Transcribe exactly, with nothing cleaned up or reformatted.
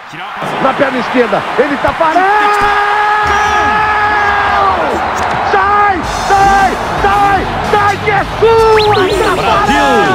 Na perna esquerda, ele tá parado! Sai, sai, sai, sai, que é sua! Brasil!